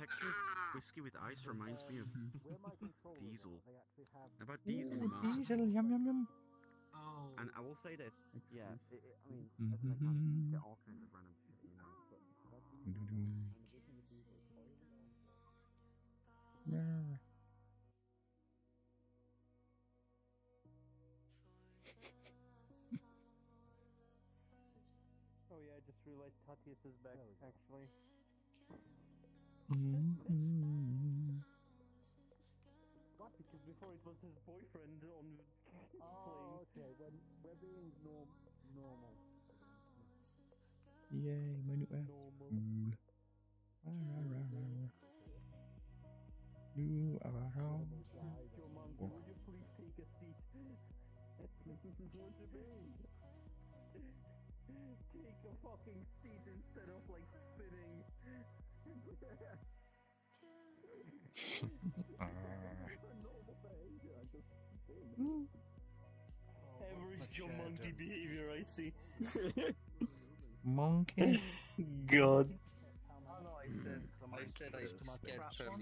Actually, whiskey with ice reminds me of Diesel. About Ooh, Diesel in Mars. Diesel, yum yum yum. Oh. And I will say this, yeah, I mean, Mm-hmm. as a mechanic, you get all kinds of random shit, you know, but... Yeah. Oh yeah, I just realized Tatius is back, actually. What? Because before it was his boyfriend on Oh, okay, when we're being normal. Yay, my new app. normal. Cool. New avatar. Your mom, Oh. would you please take a seat? What do you mean? Take a fucking seat instead of like spinning. Normal behavior, I just spin. Average Joe monkey behavior, I see. Monkey. God. Oh no, I said I sketched